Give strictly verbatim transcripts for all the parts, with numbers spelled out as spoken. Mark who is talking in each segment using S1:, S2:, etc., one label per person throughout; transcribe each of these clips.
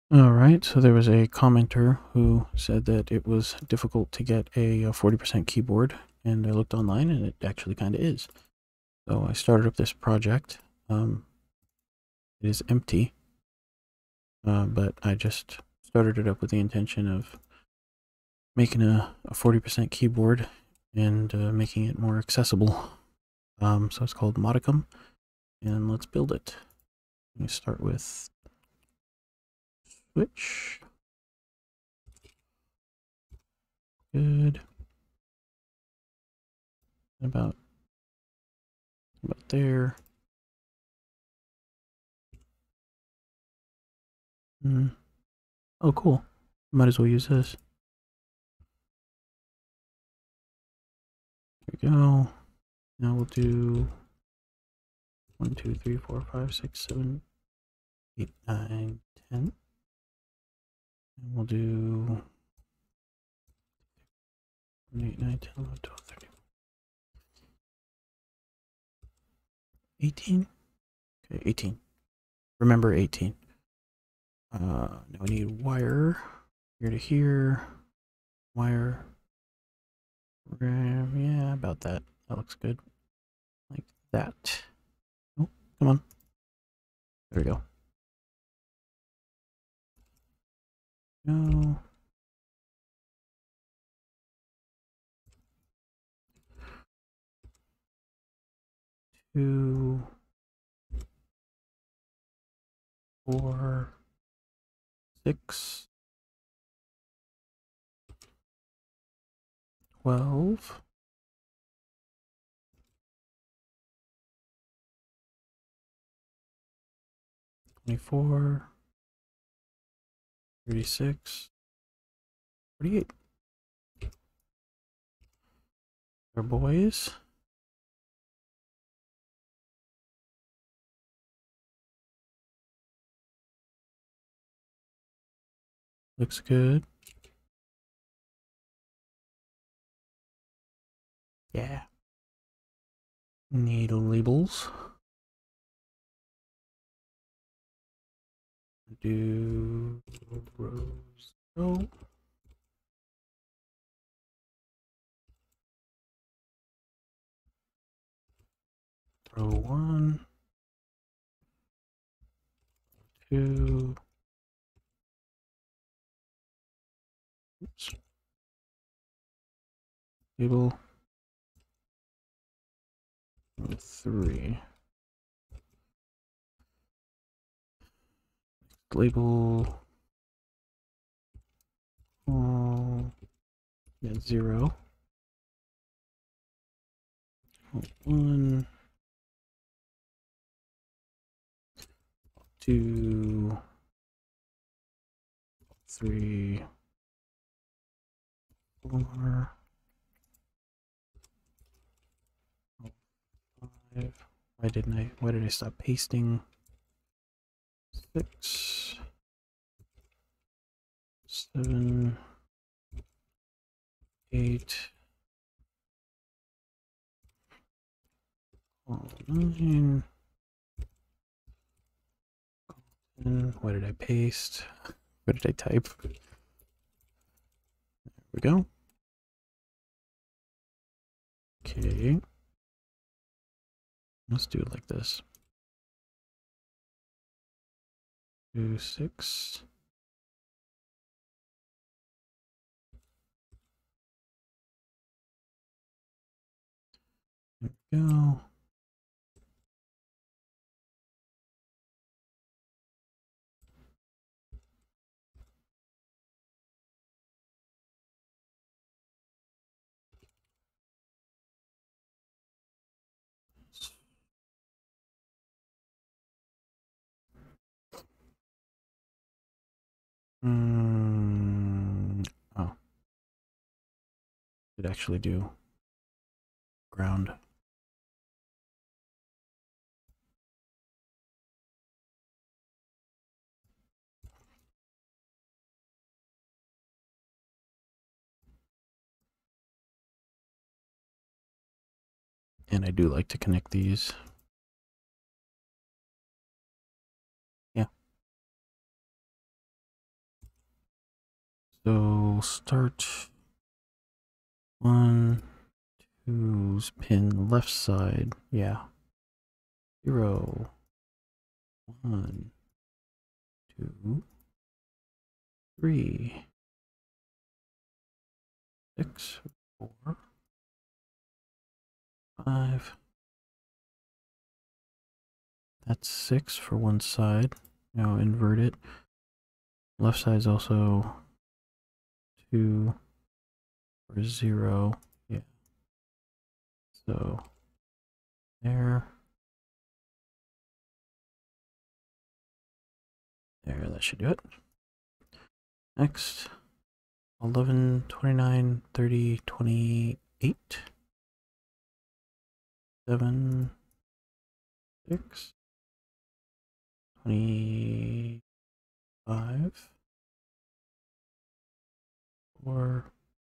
S1: All right, so there was a commenter who said that it was difficult to get a forty percent keyboard, and I looked online and it actually kind of is. So I started up this project. Um, it is empty, uh, but I just started it up with the intention of making a, a forty percent keyboard and uh, making it more accessible. Um, so it's called Modicum, and let's build it. Let me start with switch. Good. About about there. Mm. Oh, cool. Might as well use this. There we go. Now we'll do one, two, three, four, five, six, seven, eight, nine, ten. And we'll do eight, nine, ten, eleven, twelve, thirteen, eighteen. Okay, eighteen. Remember eighteen. Uh, now we need wire here to here. Wire. Yeah, about that. That looks good. Like that. Oh, come on. There we go. No. Two. Four. Six. Twelve. Twenty-four. thirty-six. forty-eight. Our boys. Looks good. Yeah. Need labels. Do rows. Row. Row one. Two. Oops. Label. Row three. Label. Oh, yeah, zero. One. Two. Three. Four. Five. Why didn't I? Why did I stop pasting? Six. Seven. Eight. Oh, nine. ten. What did I paste? What did I type? There we go. Okay. Let's do it like this. Two, six. There we go. Mm, oh, it actually do ground. And I do like to connect these. Yeah. So start one, two's pin left side. Yeah. Zero, one, two, three, six, four, five. That's six for one side. Now invert it. Left side is also two or zero. Yeah. So there. There, that should do it. Next, eleven, twenty-nine, thirty, twenty-eight, seven, six, twenty-five, four,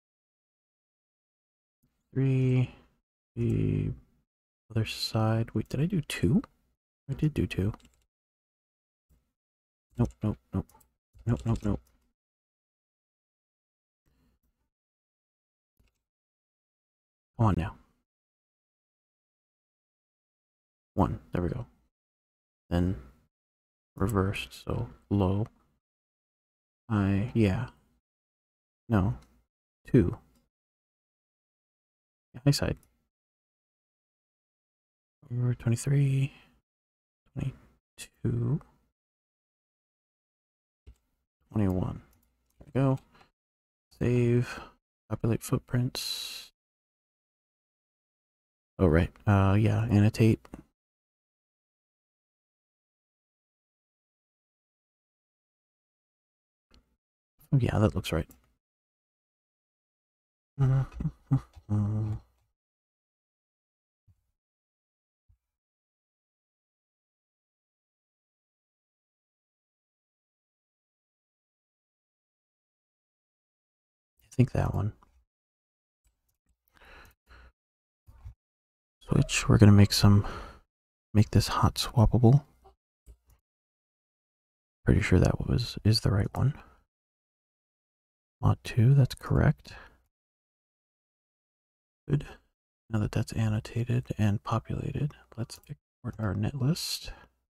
S1: three, the other side. Wait, did I do two? I did do two. Nope, nope, nope, nope, nope, nope. Come on now. One, there we go. Then reversed, so low. I, yeah. No, two. High side. Over twenty-three, twenty-two, twenty-one. There we go. Save. Populate footprints. Oh, right. Uh, yeah, annotate. Oh, yeah, that looks right. Uh, uh, I think that one. Switch. We're gonna make some, make this hot swappable. Pretty sure that was is the right one. Mod two. That's correct. Good. Now that that's annotated and populated, let's export our net list.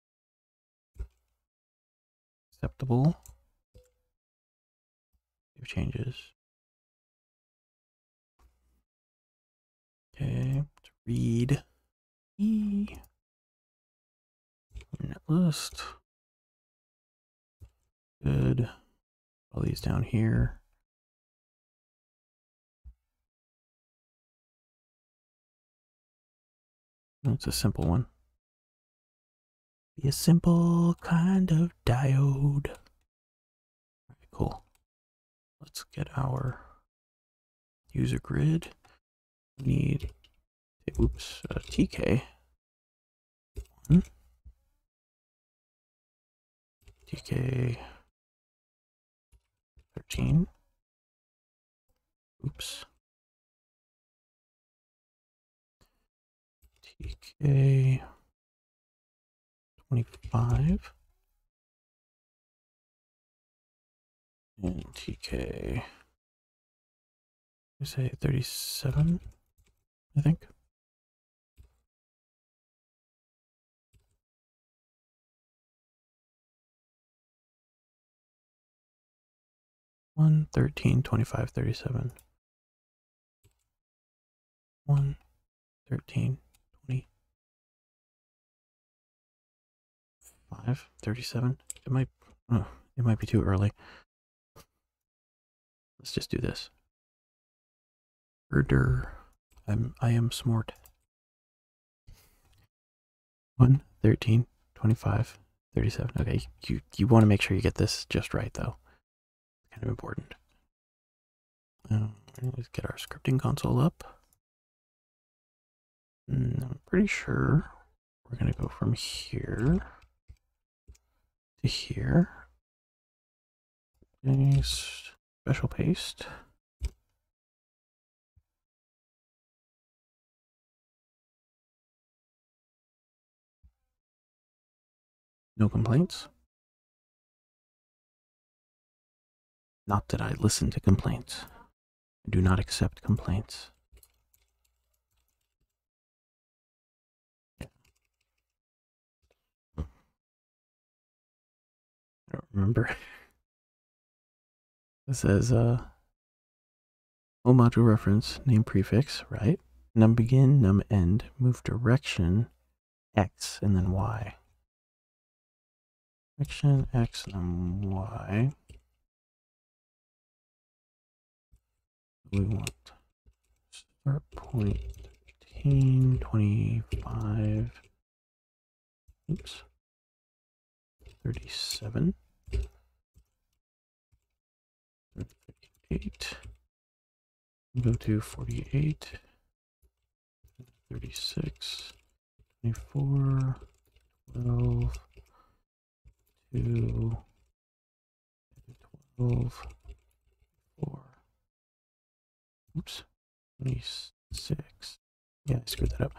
S1: Acceptable. Save changes. Okay, let's read E net list. Good. All these down here. It's a simple one. Be a simple kind of diode. All right, cool. Let's get our user grid. We need, oops, uh, T K. One. T K thirteen. Oops. T K twenty-five. And T K, I say thirty-seven, I think. One, thirteen, twenty-five, thirty-seven. One, thirteen, twenty-five, thirty-seven. It might, oh, it might be too early. Let's just do this. Herder. I'm, I am smart. One, thirteen, twenty-five, thirty-seven. Okay, you, you want to make sure you get this just right, though. It's kind of important. Um, let's get our scripting console up. And I'm pretty sure we're going to go from here to here. Okay, special paste. No complaints. Not that I listen to complaints. I do not accept complaints. I don't remember. It says, uh, O module reference, name prefix, right? Num begin, num end, move direction, X, and then Y. Direction, X, num Y. We want start point fifteen, twenty-five, oops, thirty-seven, thirty-eight, go to forty-eight, thirty-six, twenty-four, twelve, two, twelve, four, oops, twenty-six, yeah, I screwed that up,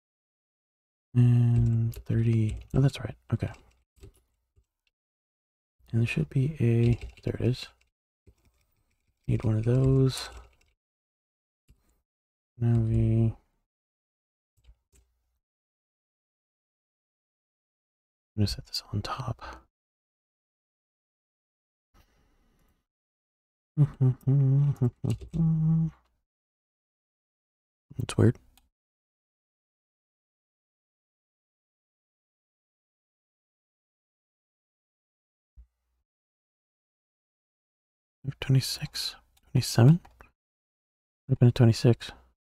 S1: and thirty, oh, that's right, okay, and there should be a, there it is, need one of those, now we, I'm gonna set this on top. That's weird. twenty-six, twenty-seven? Would have been a twenty-six.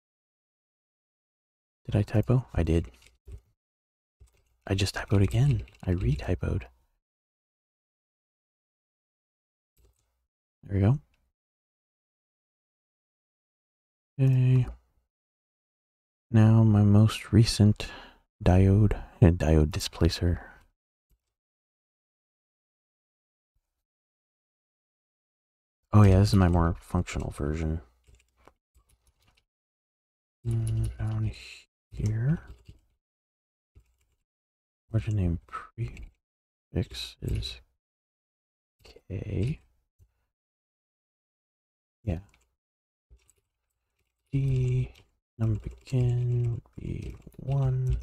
S1: Did I typo? I did. I just typoed again. I re-typoed. There we go. Okay. Now my most recent diode, a diode displacer. Oh yeah, this is my more functional version. Mm, down here. Origin name prefix is K. Yeah. D number begin would be one.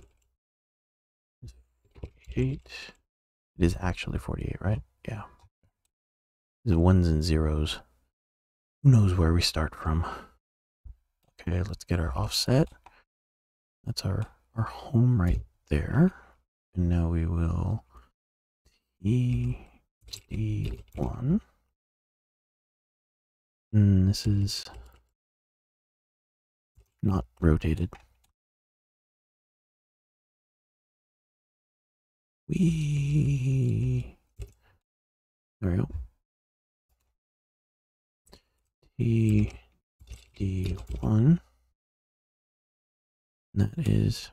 S1: forty-eight. It is actually forty-eight, right? Yeah. These are ones and zeros. Who knows where we start from? Okay, let's get our offset. That's our, our home right there. And now we will E D one. And this is not rotated. We there we go. T D one. That is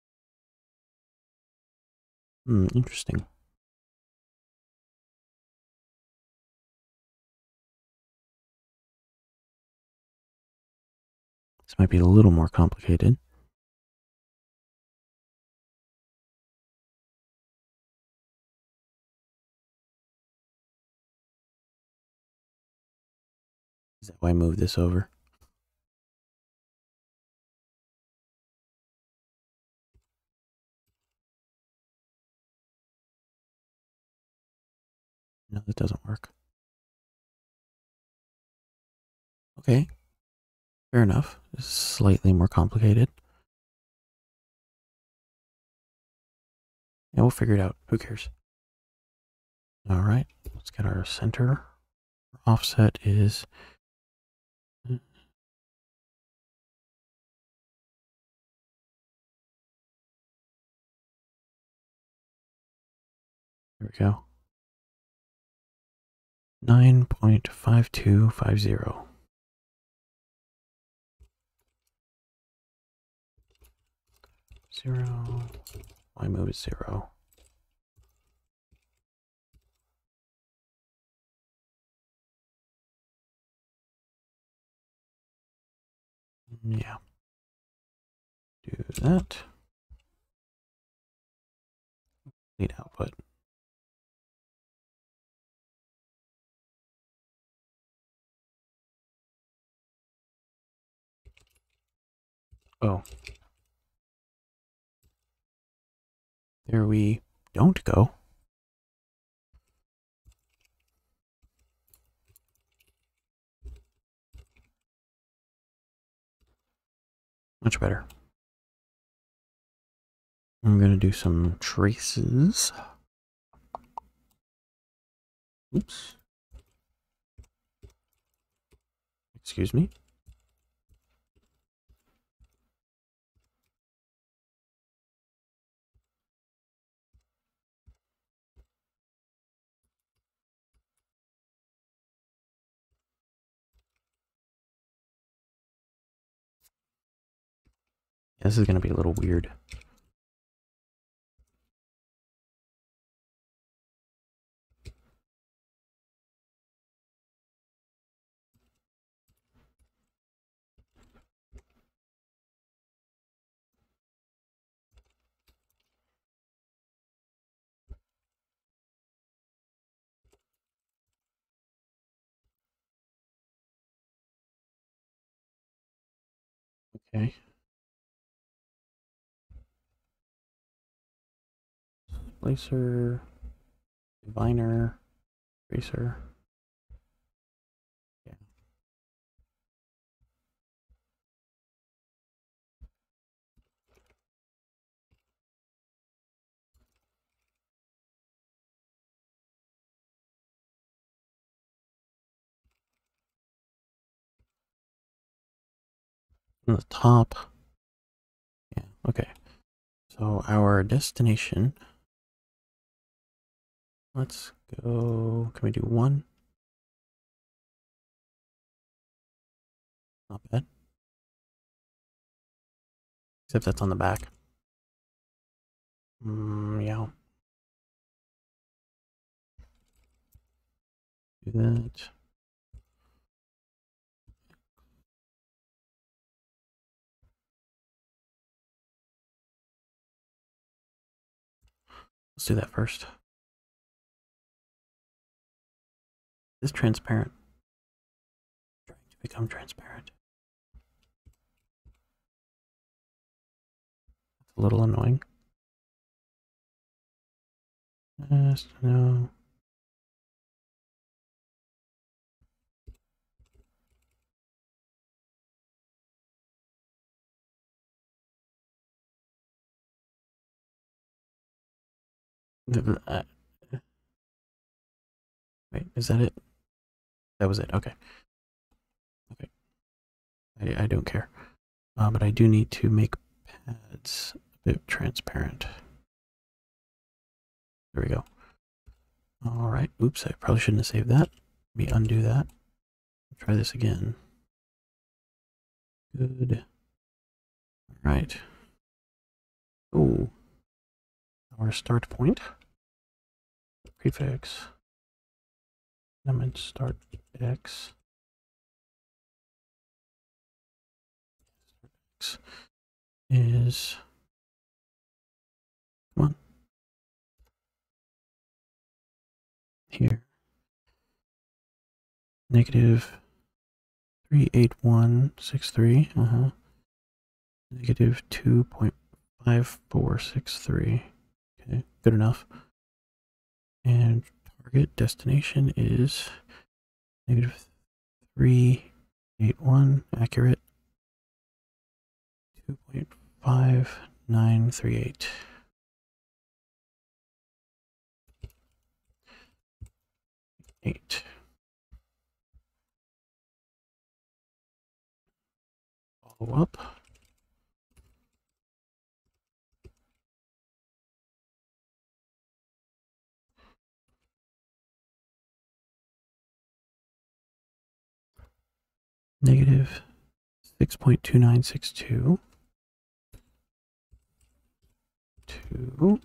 S1: hmm, interesting. This might be a little more complicated. Is that why I moved this over? No, that doesn't work. Okay. Fair enough. It's slightly more complicated. Yeah, we'll figure it out. Who cares? All right. Let's get our center. Our offset is there we go. nine point five two five zero. Zero. Why move it zero? Yeah. Do that. Need output. Oh. There we don't go. Much better. I'm going to do some traces. Oops. Excuse me. Yeah, this is going to be a little weird. Okay. Splicer, diviner, tracer. Yeah. On the top. Yeah, okay. So our destination. Let's go. Can we do one? Not bad. Except that's on the back. Mm, yeah. Do that. Let's do that first. Is transparent. Trying to become transparent. That's a little annoying. Yes, no. Uh, wait, is that it? That was it. Okay. Okay. I, I don't care. Uh, but I do need to make pads a bit transparent. There we go. All right. Oops, I probably shouldn't have saved that. Let me undo that. Try this again. Good. All right. Oh, our start point. Prefix. Element start x. X is, come on, here. Negative three eight one six three. Uh huh. Negative two point five four six three. Okay, good enough. And target destination is negative three eight one, accurate. two point five nine three eight. Eight. Follow up. Negative six point two nine six two. Two.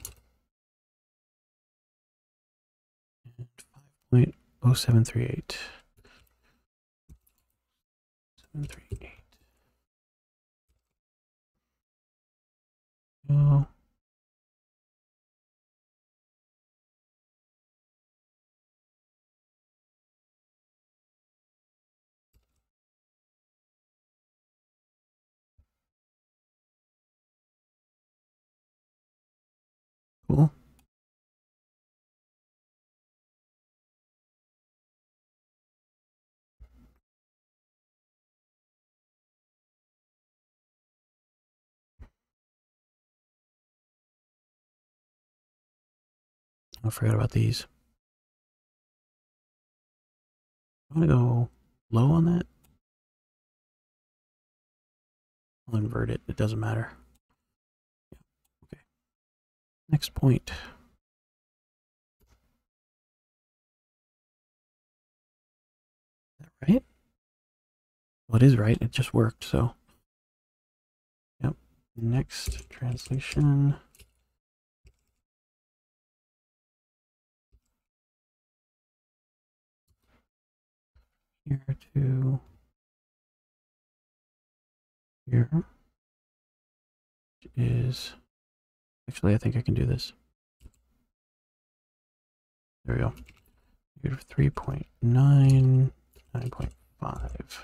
S1: And five point oh seven three eight. seven three eight. Oh. Cool. I forgot about these. I want to go low on that. I'll invert it. It doesn't matter. Yeah. Okay. Next point. Is that right? Well, it is right. It just worked. So, yep. Next translation. Here to here is actually I think I can do this. There we go. Here three point nine, nine point five.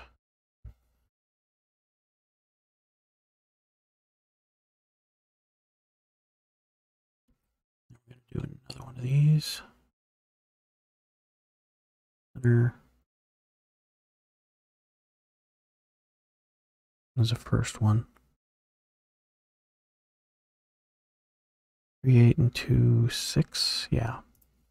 S1: I'm gonna do another one of these. Center. There's the first one. Three, eight, and two, six. Yeah.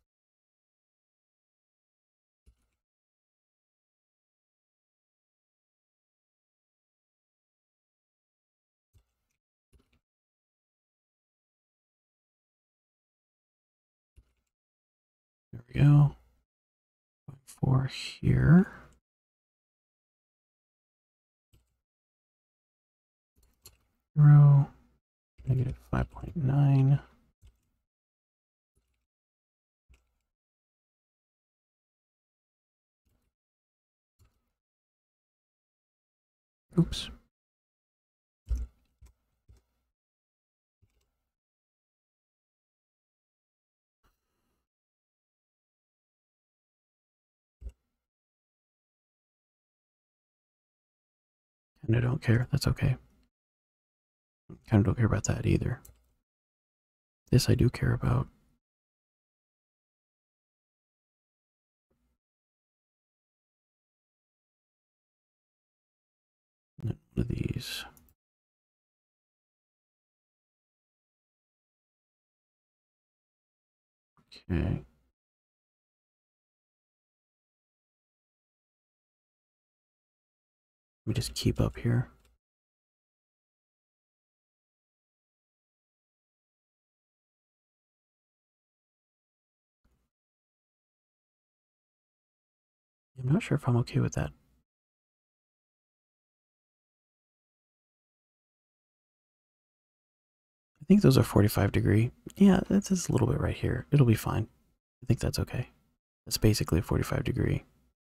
S1: There we go. Four here. Zero. Negative five point nine. Oops. And I don't care. That's okay. Kind of don't care about that either. This I do care about. And then one of these. Okay. Let me just keep up here. I'm not sure if I'm okay with that. I think those are forty-five degree. Yeah, that's just a little bit right here. It'll be fine. I think that's okay. That's basically a forty-five degree.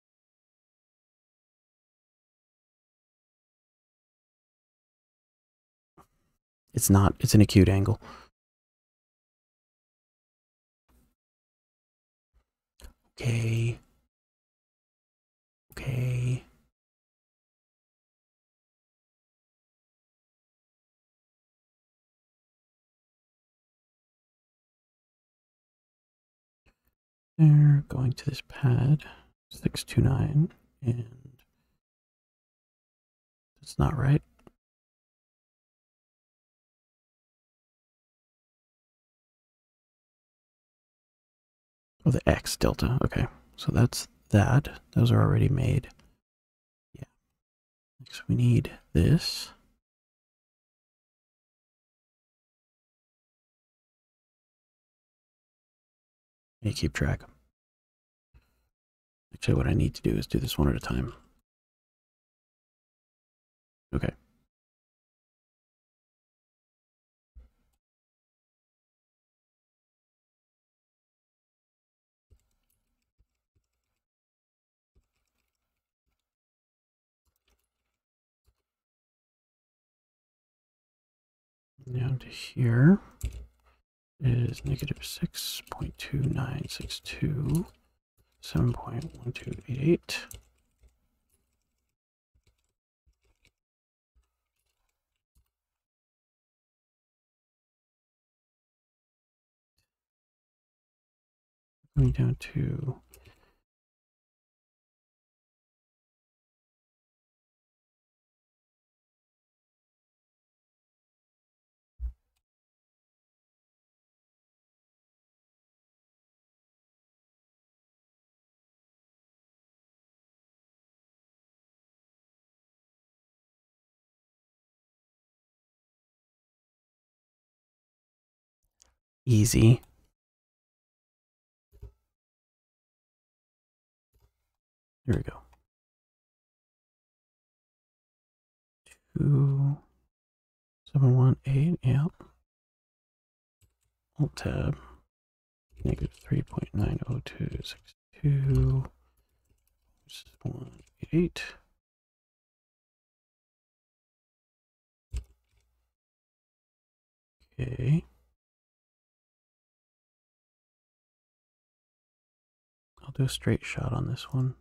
S1: It's not. It's an acute angle. Okay. Okay. There, going to this pad, six two nine, and it's not right. Oh, the X delta. Okay, so that's that. Those are already made. Yeah. Next, we need this. You keep track. Actually, what I need to do is do this one at a time. Okay. Down to here is negative six point two nine six two, seven point one two eight eight. Going down to easy. There we go. Two, seven, one, eight, yeah. Alt tab. Negative three point nine oh two six two. one eight. Okay. I'll do a straight shot on this one.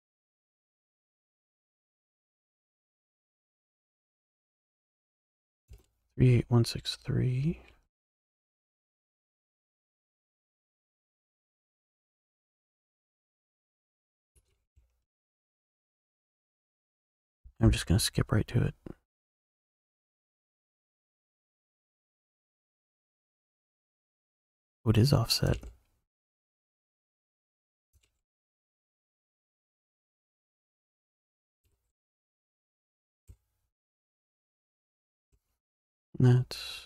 S1: three eight one six three. I'm just going to skip right to it. What is offset? That's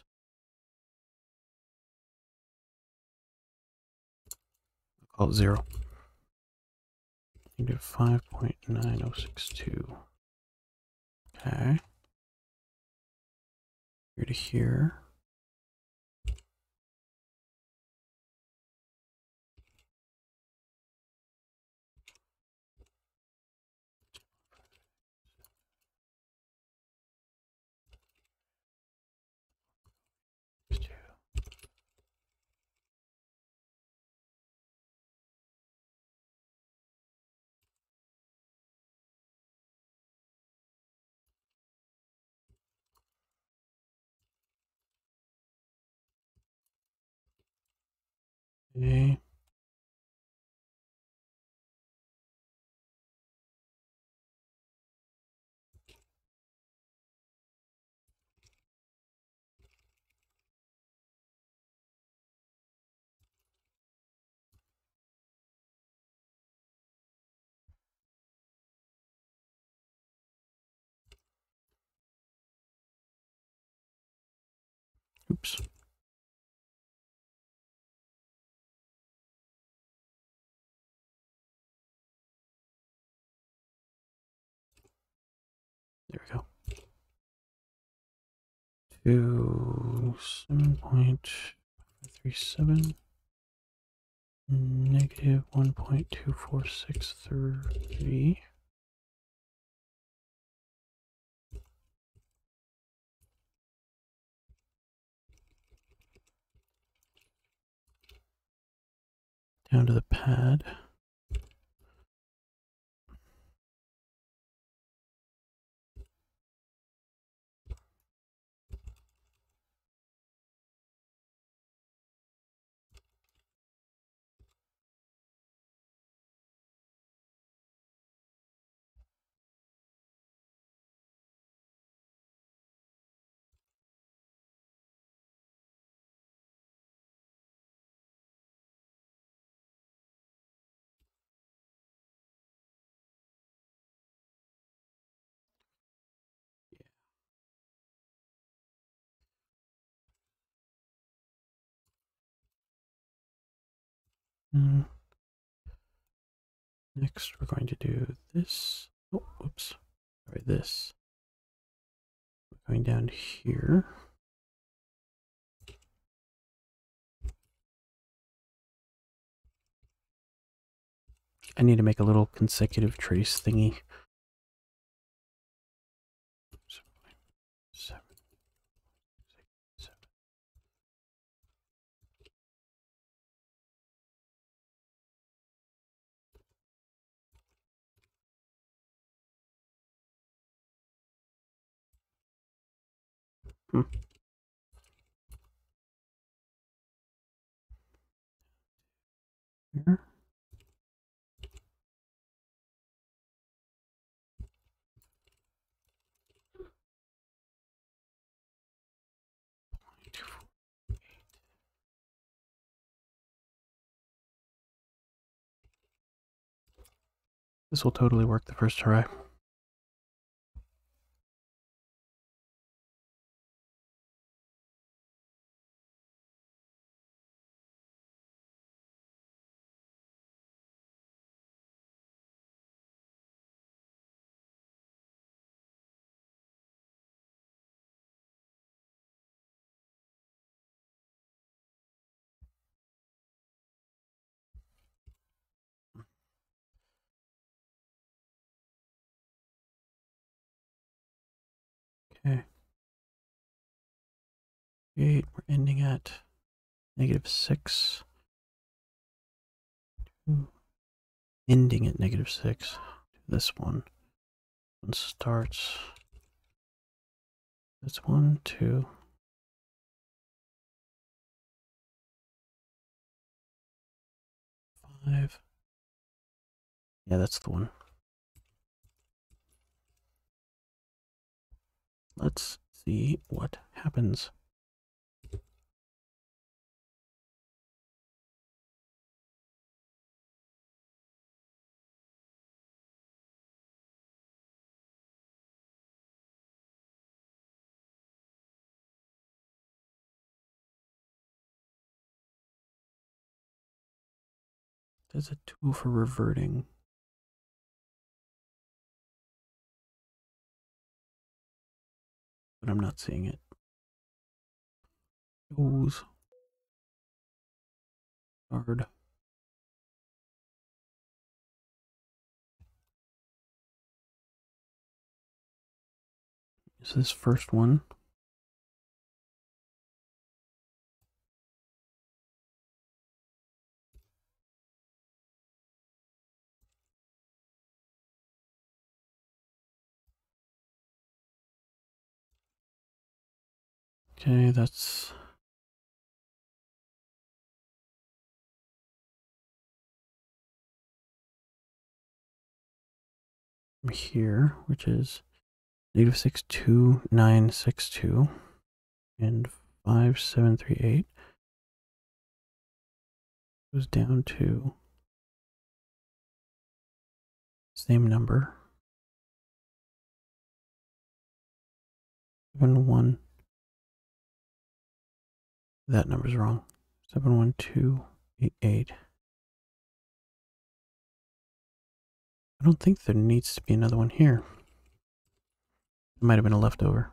S1: I'll call it zero. Negative five point nine oh six two. Okay. Here to here. Okay. Oops. There we go. Two seven point three seven. Negative one point two four six three. Down to the pad. Mm. Next, we're going to do this. Oh, whoops. Sorry, this. We're going down here. I need to make a little consecutive trace thingy. Seven, six, seven. Hmm. here. This will totally work the first try. Okay. Eight, we're ending at negative six. Ending at negative six. This one. One starts. This one, two. Five. Yeah, that's the one. Let's see what happens. There's a tool for reverting. But I'm not seeing it. Goes hard. Is this first one? Okay, that's here, which is negative six two nine six two and five seven three eight. Goes down to same number. Seven one. That number's wrong. Seven one two eight eight. I don't think there needs to be another one here. It might have been a leftover.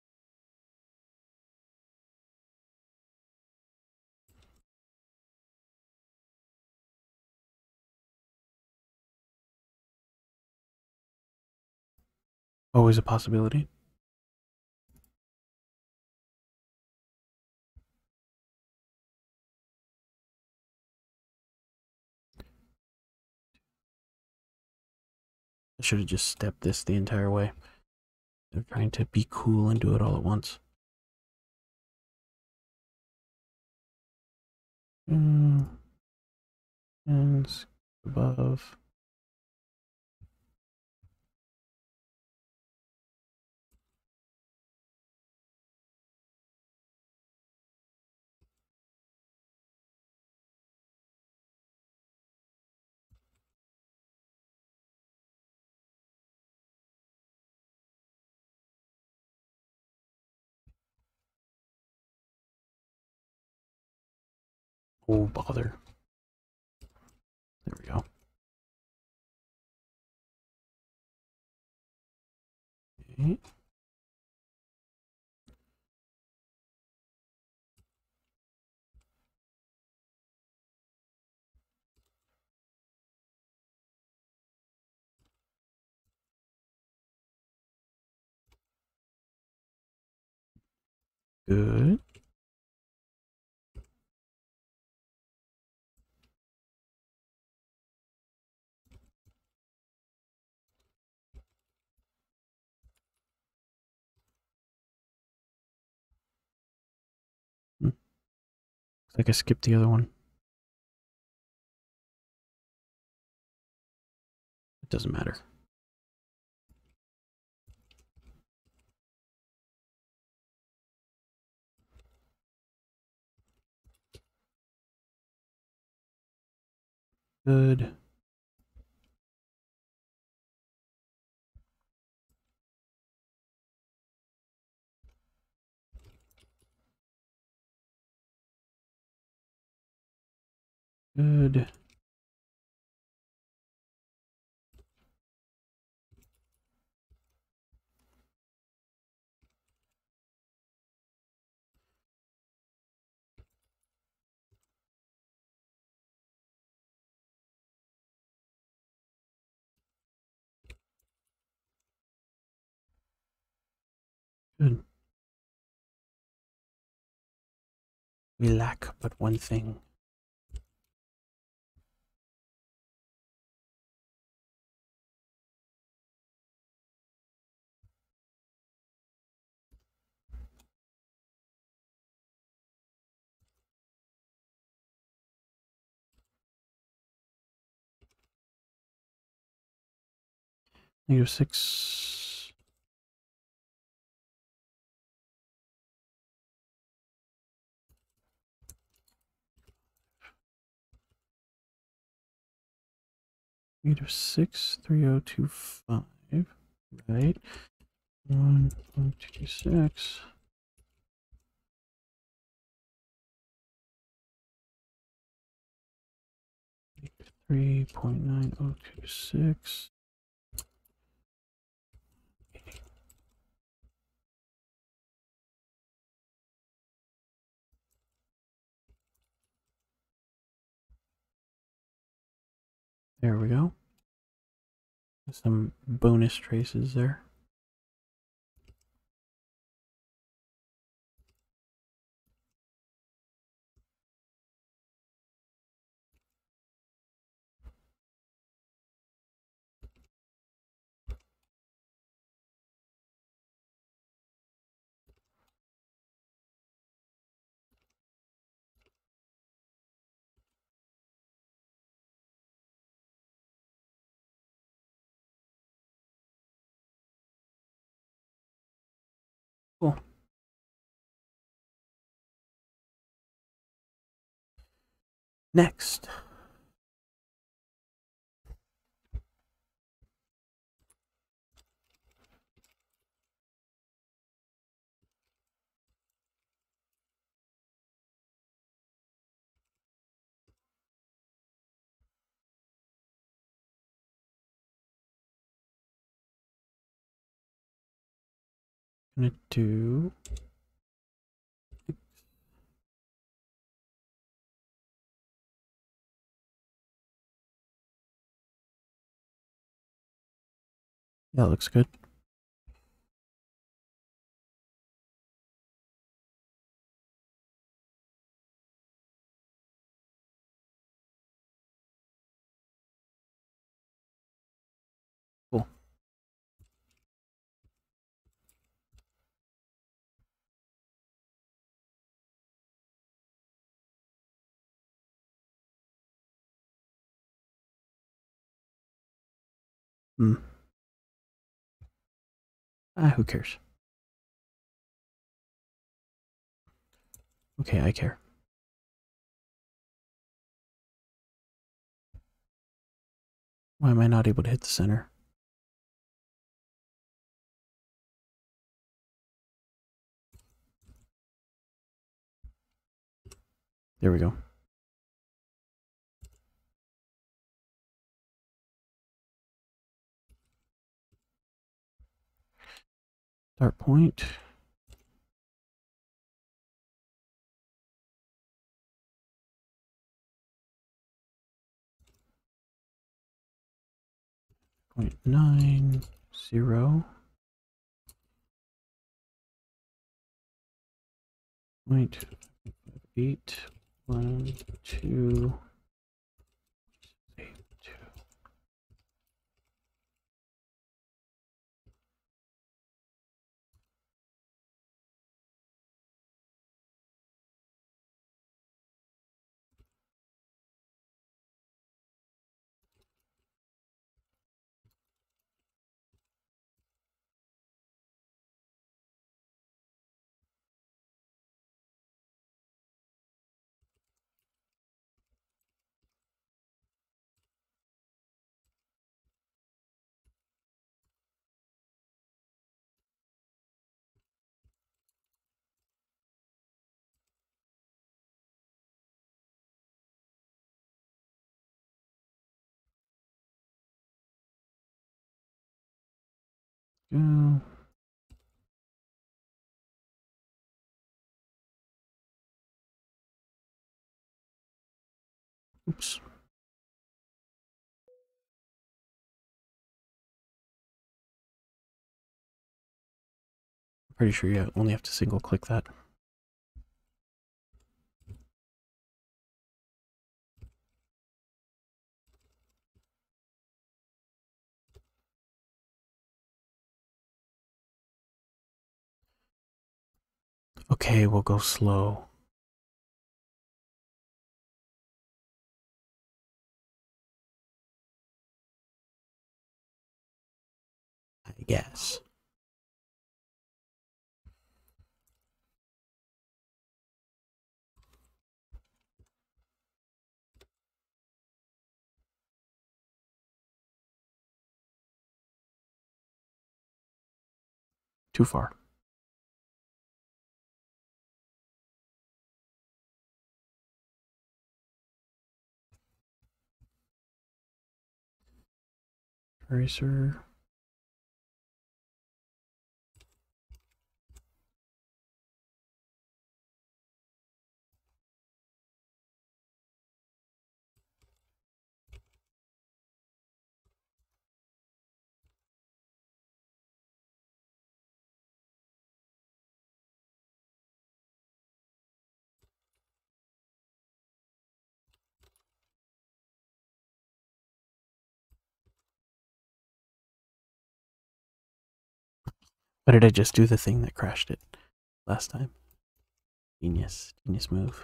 S1: Always a possibility. I should have just stepped this the entire way. They're trying to be cool and do it all at once. Mm. And above. Oh, bother. There we go. Okay. Good. Hmm. Looks like I skipped the other one. doesn't matter. Good. Good. Good. We lack but one thing. Negative six. Negative six, three oh two five. Right. One, one, two, six. Three point nine oh two six. There we go. Some bonus traces there. Cool. Next. Gonna do yeah, looks good. Cool. Hmm. Ah, who cares? Okay, I care. Why am I not able to hit the center? There we go. Start point. Point nine zero. Point eight one two eight two. go. Oops. I'm pretty sure you only have to single click that. Okay, we'll go slow. I guess. Too far. Eraser. Why did I just do the thing that crashed it last time? Genius. Genius move.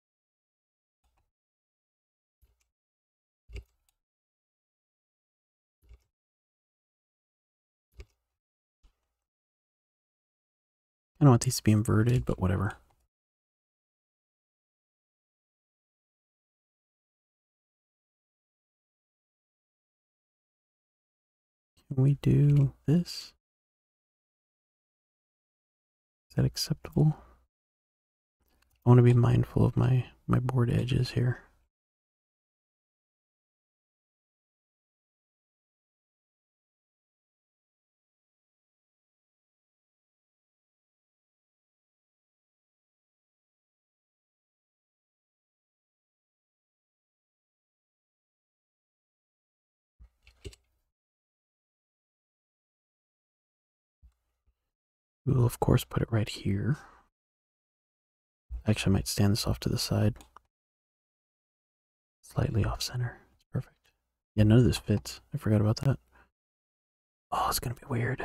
S1: I don't want these to be inverted, but whatever. Can we do this? Is that acceptable? I want to be mindful of my, my board edges here. We will, of course, put it right here. Actually, I might stand this off to the side. Slightly off center. It's perfect. Yeah, none of this fits. I forgot about that. Oh, it's going to be weird.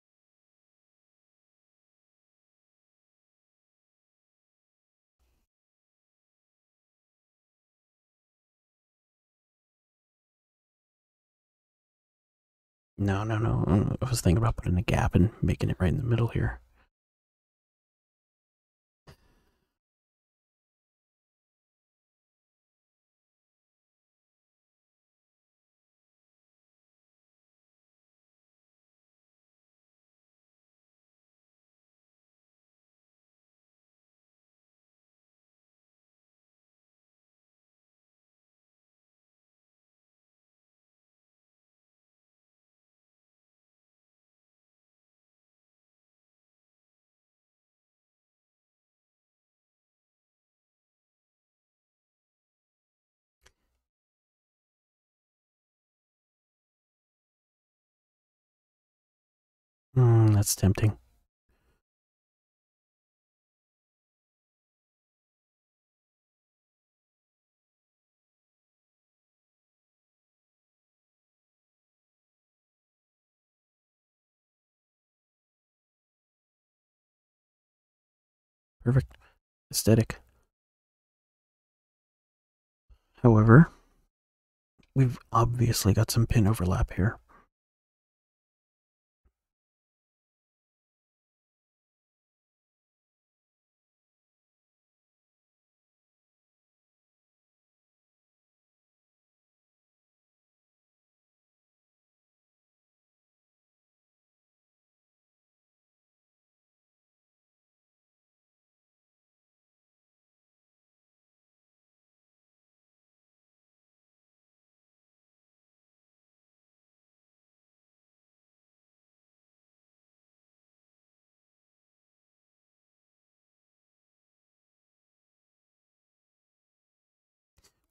S1: No, no, no. I was thinking about putting a gap and making it right in the middle here. Mm, that's tempting. Perfect. Aesthetic. However, we've obviously got some pin overlap here.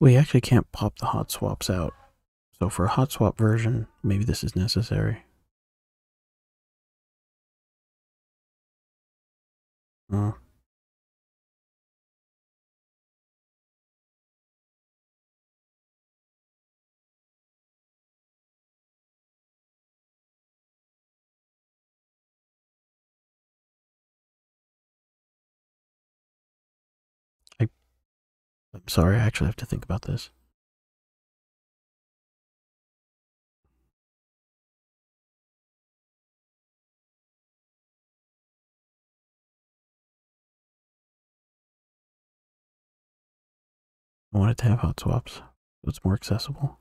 S1: We actually can't pop the hot swaps out. So for a hot swap version, maybe this is necessary. Uh, I, I'm sorry, I actually have to think about this. I wanted to have hot swaps, so it's more accessible.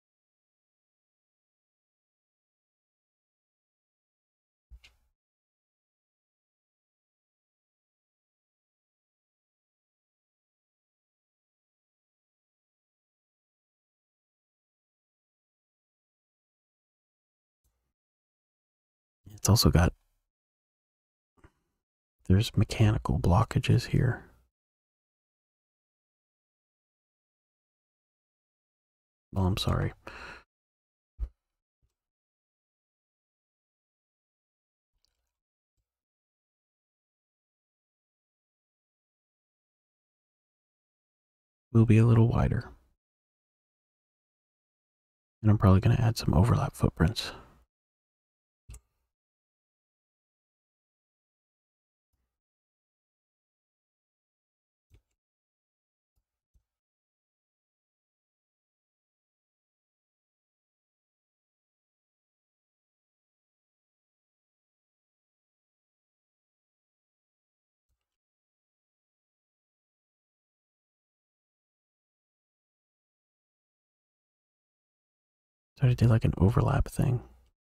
S1: It's also got, there's mechanical blockages here. Well, I'm sorry. Will be a little wider. And I'm probably going to add some overlap footprints. So I did like an overlap thing.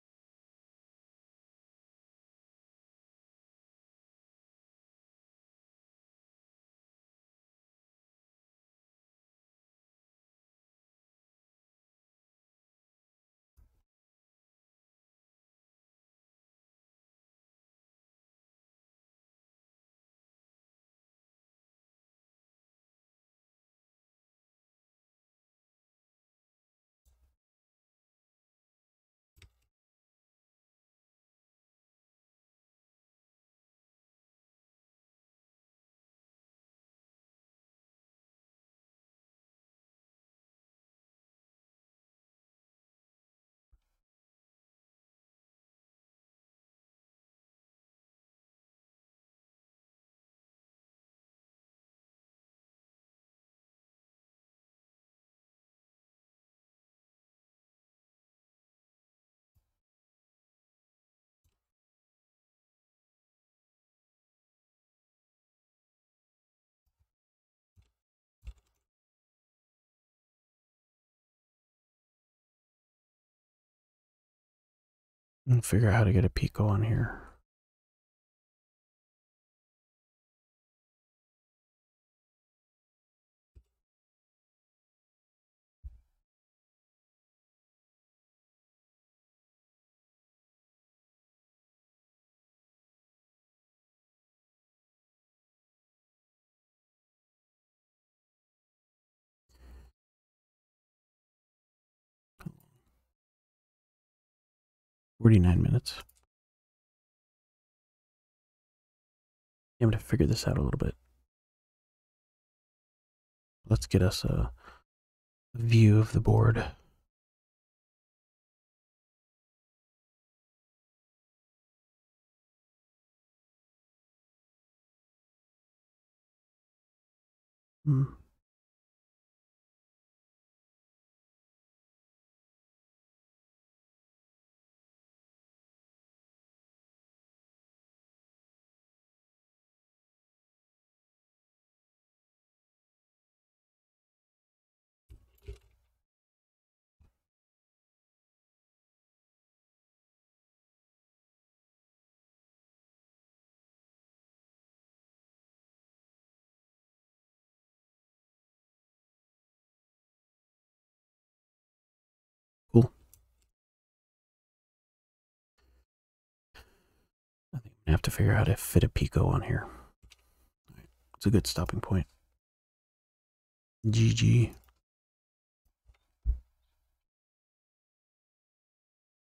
S1: And figure out how to get a Pico on here. forty-nine minutes. I'm going to figure this out a little bit. Let's get us a view of the board. Hmm. Cool. I think I'm gonna have to figure out how to fit a Pico on here. It's a good stopping point. G G.